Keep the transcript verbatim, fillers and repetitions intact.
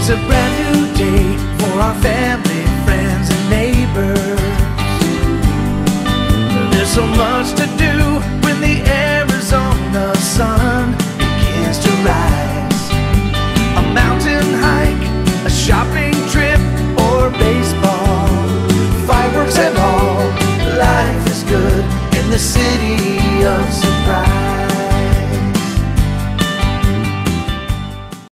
It's a brand new day for our family, friends, and neighbors. There's so much to